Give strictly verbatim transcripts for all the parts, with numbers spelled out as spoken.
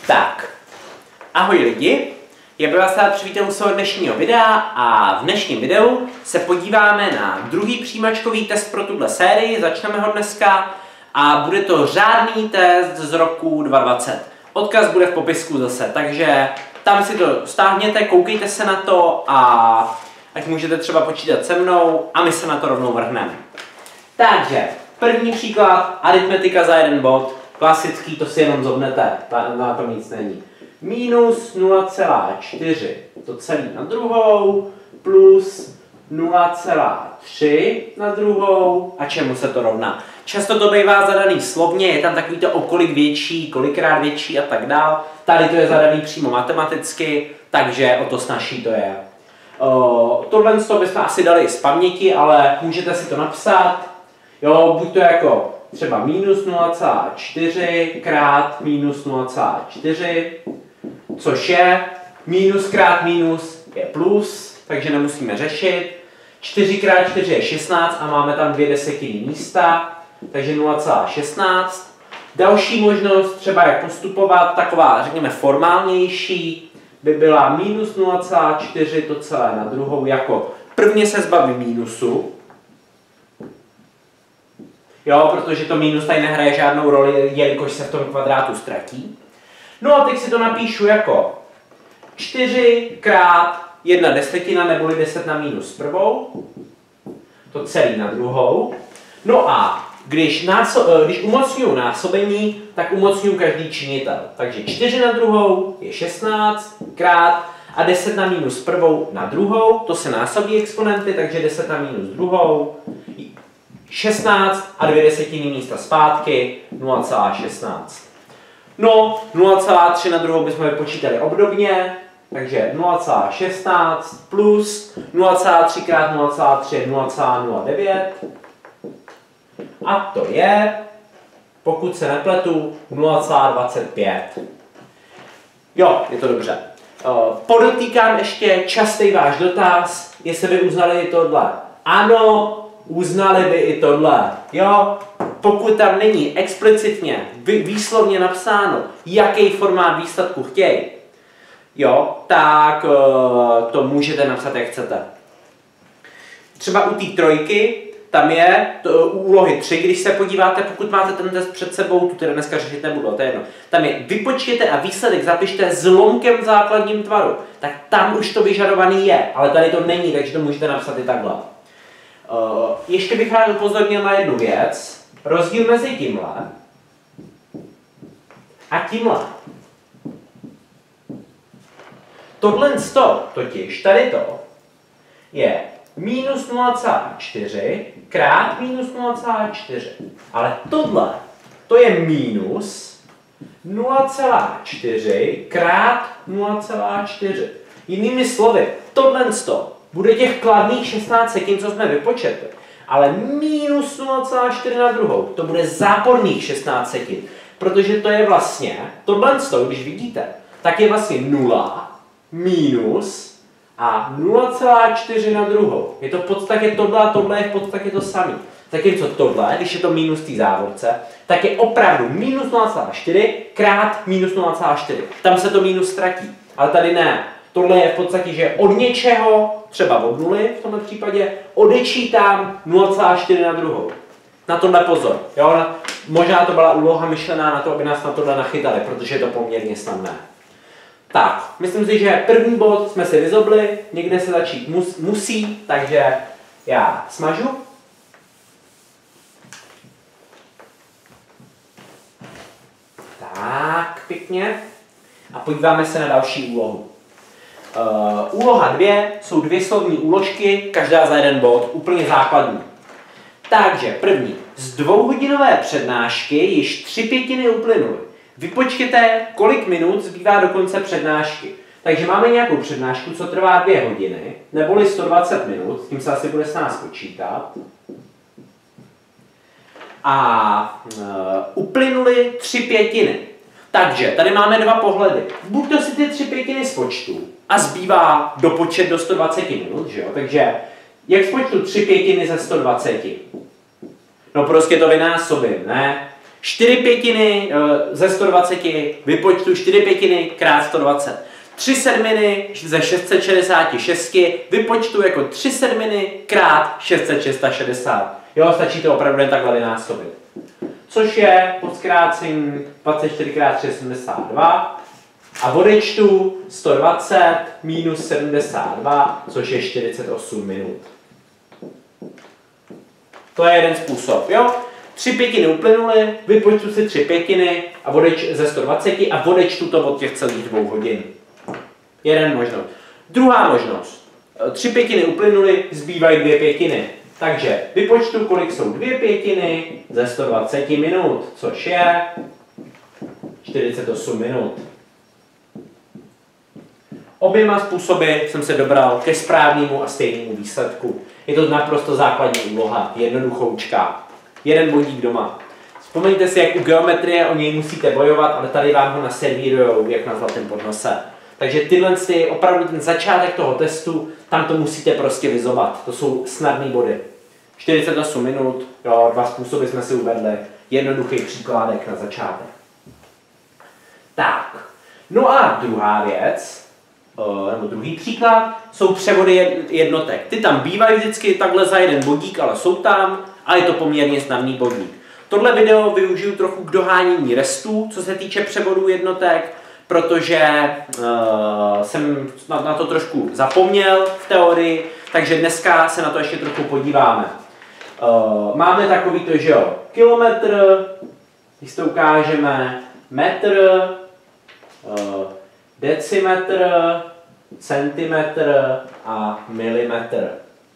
Tak, ahoj lidi, já bych vás rád přivítal u svého dnešního videa a v dnešním videu se podíváme na druhý přijímačkový test pro tuhle sérii, začneme ho dneska a bude to řádný test z roku dva tisíce dvacet. Odkaz bude v popisku zase, takže tam si to stáhněte, koukejte se na to a ať můžete třeba počítat se mnou a my se na to rovnou vrhneme. Takže, první příklad, aritmetika za jeden bod, klasický, to si jenom zobnete, na tom nic není. Minus nula celá čtyři, to celé na druhou, plus nula celá tři na druhou. A čemu se to rovná? Často to bývá zadaný slovně, je tam takový to o kolik větší, kolikrát větší a tak dál. Tady to je zadaný přímo matematicky, takže o to snazší to je. O, tohle bychom asi dali i z paměti, ale můžete si to napsat. Jo, buď to jako třeba minus nula celá čtyři krát minus nula celá čtyři, což je minus krát minus je plus, takže nemusíme řešit. čtyři krát čtyři je šestnáct a máme tam dvě desetiny místa, takže nula celá šestnáct. Další možnost, třeba jak postupovat, taková, řekněme, formálnější, by byla minus nula celá čtyři to celé na druhou, jako prvně se zbavím mínusu, jo, protože to minus tady nehraje žádnou roli, jelikož se v tom kvadrátu ztratí. No a teď si to napíšu jako čtyři krát jedna desetina, neboli deset na minus prvou, to celé na druhou. No a když, náso- když umocňuji násobení, tak umocňuji každý činitel. Takže čtyři na druhou je šestnáct krát a deset na minus prvou na druhou, to se násobí exponenty, takže deset na minus druhou, šestnáct a dvě desetiny místa zpátky, nula celá šestnáct. No, nula celá tři na druhou bychom vypočítali obdobně, takže nula celá šestnáct plus nula celá tři krát nula celá tři je nula celá nula devět. A to je, pokud se nepletu, nula celá dvacet pět. Jo, je to dobře. Podotýkám ještě častý váš dotaz, jestli by uznali i tohle. Ano, uznali by i tohle. Jo, pokud tam není explicitně, výslovně napsáno, jaký formát výsledku chtějí, jo, tak uh, to můžete napsat, jak chcete. Třeba u té trojky, tam je to, u úlohy tři, když se podíváte, pokud máte ten test před sebou, tu teda dneska řešit nebudu, to je jedno. Tam je vypočtěte a výsledek zapište s lomkem v základním tvaru. Tak tam už to vyžadovaný je, ale tady to není, takže to můžete napsat i takhle. Uh, ještě bych rád upozornil na jednu věc. Rozdíl mezi tímhle a tímhle. Tohle sto, totiž tady to, je minus nula celá čtyři krát minus nula celá čtyři. Ale tohle, to je minus nula celá čtyři krát nula celá čtyři. Jinými slovy, tohle sto bude těch kladných šestnáct setin, co jsme vypočetli, ale minus nula celá čtyři na druhou, to bude záporných šestnáct setin, protože to je vlastně, tohle sto, když vidíte, tak je vlastně nula, minus a nula celá čtyři na druhou. Je to v podstatě tohle a tohle je v podstatě to samé. Zatímco tohle, když je to minus té závorce, tak je opravdu minus nula celá čtyři krát minus nula celá čtyři. Tam se to minus ztratí, ale tady ne. Tohle je v podstatě, že od něčeho, třeba od nuly v tomto případě, odečítám nula celá čtyři na druhou. Na tohle pozor. Jo? Možná to byla úloha myšlená na to, aby nás na tohle nachytali, protože je to poměrně snadné. Tak, myslím si, že první bod jsme si vyzobli, někde se začít mus, musí, takže já smažu. Tak, pěkně. A podíváme se na další úlohu. Uh, úloha dvě jsou dvě slovní úložky, každá za jeden bod, úplně základní. Takže první, z dvouhodinové přednášky již tři pětiny uplynuly. Vypočtěte, kolik minut zbývá do konce přednášky. Takže máme nějakou přednášku, co trvá dvě hodiny, neboli sto dvacet minut, tím se asi bude s nás počítat. A uh, uplynuly tři pětiny. Takže tady máme dva pohledy. Buď to si ty tři pětiny spočtu a zbývá dopočet do sto dvacet minut, že jo? Takže jak spočtu tři pětiny ze sto dvacet? No prostě to vynásobím, ne? čtyři pětiny ze sto dvacet vypočtu čtyři pětiny krát sto dvacet. tři sedminy ze šest set šedesát šest vypočtu jako tři sedminy krát šest set šedesát. Jo, stačí to opravdu jen takhle vynásobit. Což je po zkrácení dvacet čtyři krát tři sta sedmdesát dva. A odečtu sto dvacet minus sedmdesát dva, což je čtyřicet osm minut. To je jeden způsob, jo? Tři pětiny uplynuly, vypočtu si tři pětiny a odeč, ze sto dvacet a odečtu to od těch celých dvou hodin. Jeden možnost. Druhá možnost. Tři pětiny uplynuly, zbývají dvě pětiny. Takže vypočtu, kolik jsou dvě pětiny ze sto dvacet minut, což je čtyřicet osm minut. Oběma způsoby jsem se dobral ke správnému a stejnému výsledku. Je to naprosto základní úloha, jednoduchoučka. Jeden bodík doma. Vzpomeňte si, jak u geometrie o něj musíte bojovat, ale tady vám ho naservírujou, jak na zlatém podnose. Takže tyhle ty, opravdu ten začátek toho testu, tam to musíte prostě vyzovat. To jsou snadné body. čtyřicet osm minut, jo, dva způsoby jsme si uvedli. Jednoduchý příkládek na začátek. Tak, no a druhá věc, nebo druhý příklad, jsou převody jednotek. Ty tam bývají vždycky takhle za jeden bodík, ale jsou tam a je to poměrně snadný bodík. Tohle video využiju trochu k dohánění restů, co se týče převodů jednotek, protože uh, jsem na, na to trošku zapomněl v teorii, takže dneska se na to ještě trochu podíváme. Uh, máme takový to, že jo, kilometr, když to ukážeme, metr, uh, decimetr, centimetr a milimetr.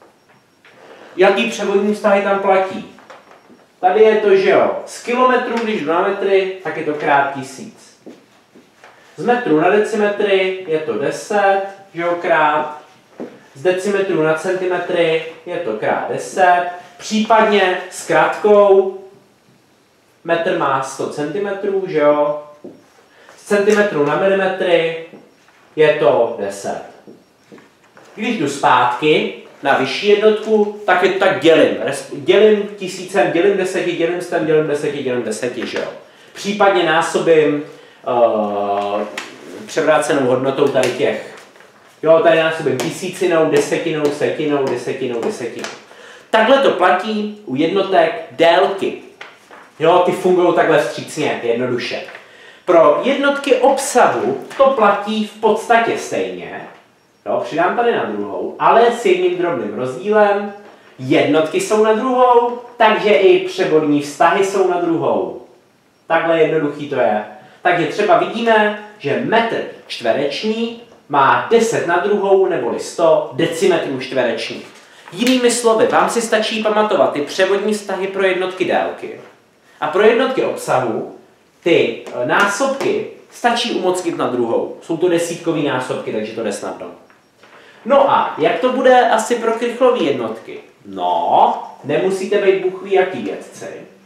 Jaký převodní vztahy tam platí? Tady je to, že jo, z kilometrů, když jdu na metry, tak je to krát tisíc. Z metrů na decimetry je to deset, že jo, krát. Z decimetrů na centimetry je to krát deset. Případně s krátkou metr má sto centimetrů, že jo. Z centimetrů na milimetry je to deset. Když jdu zpátky na vyšší jednotku, tak je to tak dělím. Dělím tisícem, dělím deseti, dělím stem, dělím deseti, dělím deseti, že jo. Případně násobím uh, převrácenou hodnotou tady těch. Jo, tady násobím tisícinou, desetinou, setinou, desetinou, desetinou. Takhle to platí u jednotek délky. Jo, ty fungují takhle vstřícně, jednoduše. Pro jednotky obsahu to platí v podstatě stejně. Jo, přidám tady na druhou, ale s jedním drobným rozdílem. Jednotky jsou na druhou, takže i převodní vztahy jsou na druhou. Takhle jednoduchý to je. Takže třeba vidíme, že metr čtvereční má deset na druhou neboli sto decimetrů čtverečních. Jinými slovy, vám si stačí pamatovat ty převodní vztahy pro jednotky délky. A pro jednotky obsahu ty násobky stačí umocnit na druhou. Jsou to desítkový násobky, takže to jde snadno. No a jak to bude asi pro krychlové jednotky? No, nemusíte být buchví jaký vědci,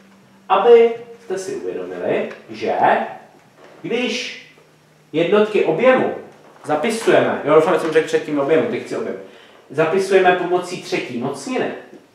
abyste si uvědomili, že když jednotky objemu zapisujeme, jo, doufám, že jsem řekl předtím objemu, teď chci objem, zapisujeme pomocí třetí mocniny,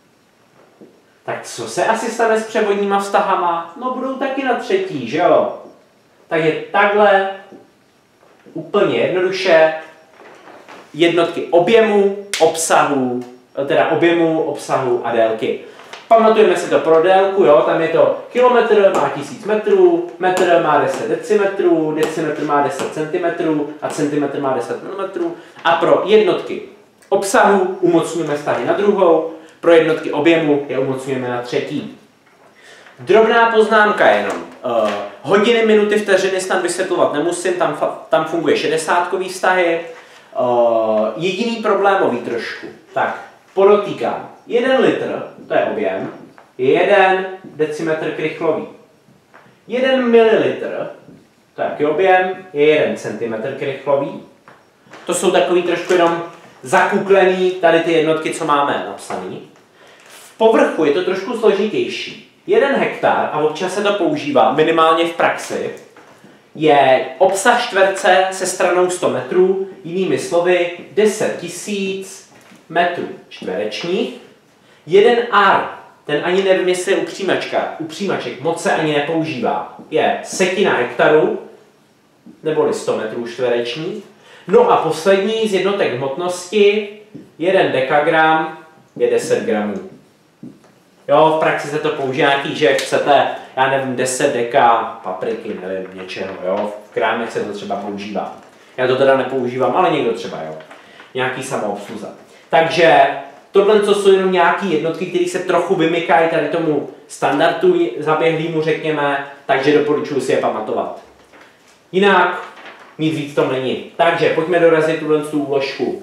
tak co se asi stane s převodníma vztahama? No budou taky na třetí, že jo? Takže takhle úplně jednoduše jednotky objemu, obsahu, teda objemu, obsahu a délky. Pamatujeme si to pro délku, jo? Tam je to kilometr má tisíc metrů, metr má deset decimetrů, decimetr má deset centimetrů a centimetr má deset milimetrů. A pro jednotky obsahu umocňujeme vztahy na druhou, pro jednotky objemu je umocňujeme na třetí. Drobná poznámka jenom. Uh, hodiny, minuty, vteřiny snad vysvětlovat nemusím, tam, tam funguje šedesátkový vztahy. Uh, jediný problémový trošku. Tak, podotýkám. Jeden litr, to je objem, je jeden decimetr krychlový. Jeden mililitr, to je objem, je jeden centimetr krychlový. To jsou takový trošku jenom zakuklený tady ty jednotky, co máme napsaný. V povrchu je to trošku složitější. Jeden hektar, a občas se to používá, minimálně v praxi, je obsah čtverce se stranou sto metrů, jinými slovy deset tisíc metrů čtverečních. Jeden ar, ten ani nevím, jestli je u přijímačka, u přijímaček, moc se ani nepoužívá. Je setina hektaru, neboli sto metrů čtverečních. No a poslední z jednotek hmotnosti, jeden dekagram je deset gramů. Jo, v praxi se to používá nějaký, že chcete, já nevím, deset deka papriky, nevím, něčeho, jo. V krámech se to třeba používá. Já to teda nepoužívám, ale někdo třeba, jo. Nějaký samoobsluza. Takže tohle to jsou jenom nějaké jednotky, které se trochu vymykají tady tomu standardu zaběhlýmu, řekněme, takže doporučuji si je pamatovat. Jinak nic víc tom není. Takže pojďme dorazit tuhle tu úložku.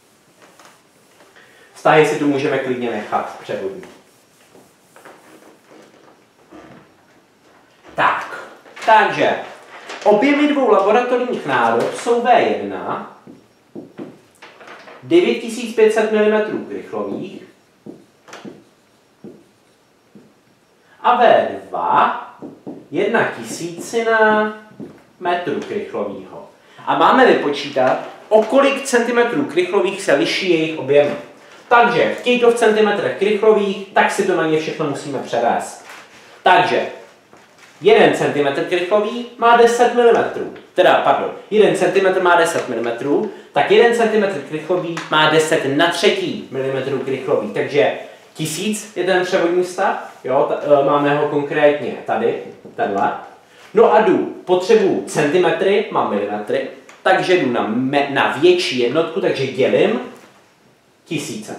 Vztahy si tu můžeme klidně nechat převodní. Tak, takže objemy dvou laboratorních nádob jsou V jedna, devět tisíc pět set milimetrů krychlových a V dva, jedna tisícina metru krychlového. A máme vypočítat, o kolik centimetrů krychlových se liší jejich objemy. Takže chtějí to v centimetrech krychlových, tak si to na ně všechno musíme převést. Takže jeden centimetr krychlový má deset milimetrů. Teda, pardon, jeden centimetr má deset milimetrů, tak jeden centimetr krychlový má deset na třetí milimetrů krychlový. Takže tisíc je ten převodní stav, jo, t- máme ho konkrétně tady, tenhle. No a jdu, potřebuji centimetry, mám milimetry, takže jdu na, me, na větší jednotku, takže dělím tisíce.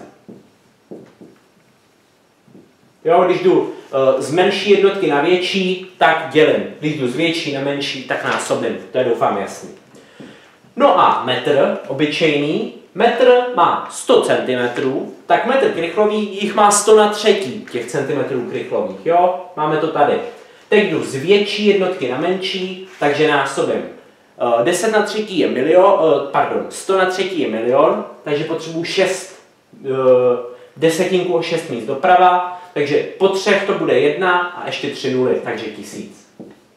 Jo, když jdu uh, z menší jednotky na větší, tak dělím. Když jdu z větší na menší, tak násobím. To je doufám jasný. No a metr, obyčejný, metr má sto centimetrů, tak metr krychlový jich má sto na třetí těch centimetrů krychlových. Jo, máme to tady. Teď jdu z větší jednotky na menší, takže násobím. Uh, deset na třetí je milion, uh, pardon, sto na třetí je milion, takže potřebuji šest, uh, desetinku o šest míst doprava, takže po třech to bude jedna a ještě tři nuly, takže tisíc.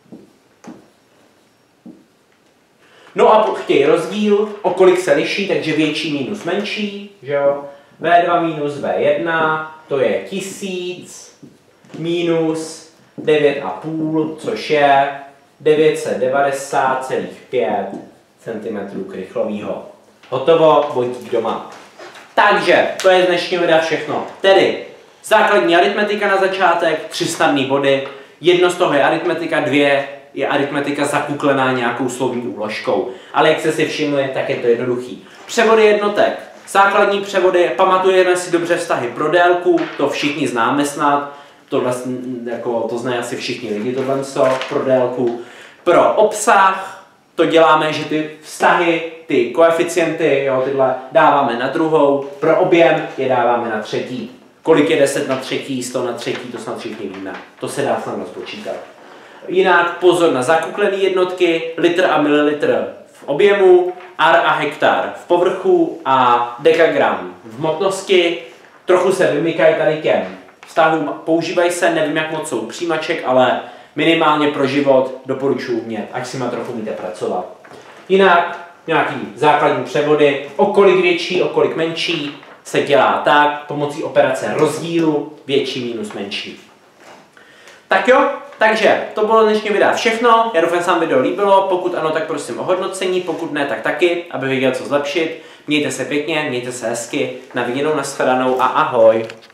No a chtějí rozdíl, o kolik se liší, takže větší minus menší, že jo? V dva minus V jedna, to je tisíc, minus devět a půl, což je devět set devadesát celá pět centimetrů krychlového. Hotovo, bodík doma. Takže, to je z dnešního videa všechno. Tedy, základní aritmetika na začátek, tři snadné body, jedno z toho je aritmetika, dvě je aritmetika zakuklená nějakou slovní úložkou. Ale jak jste si všimli, tak je to jednoduchý. Převody jednotek. Základní převody, pamatujeme si dobře vztahy pro délku, to všichni známe snad, to, vlastně, jako, to znají asi všichni lidi, tohle co, pro délku. Pro obsah to děláme, že ty vztahy, ty koeficienty, jo, tyhle dáváme na druhou, pro objem je dáváme na třetí. Kolik je deset na třetí, sto na třetí, to snad všichni víme. To se dá snadno spočítat. Jinak pozor na zakuklené jednotky, litr a mililitr v objemu, ar a hektar v povrchu a dekagram v hmotnosti. Trochu se vymykají tady těm vztahům, používají se, nevím jak moc jsou přijímaček, ale minimálně pro život doporučuji umět, ať si má trochu umíte pracovat. Jinak nějaký základní převody, o kolik větší, o kolik menší, se dělá tak, pomocí operace rozdílu, větší minus menší. Tak jo, takže to bylo dnešní video všechno, já doufám, že se vám video líbilo, pokud ano, tak prosím o hodnocení, pokud ne, tak taky, aby věděl co zlepšit. Mějte se pěkně, mějte se hezky, na viděnou, nashledanou a ahoj.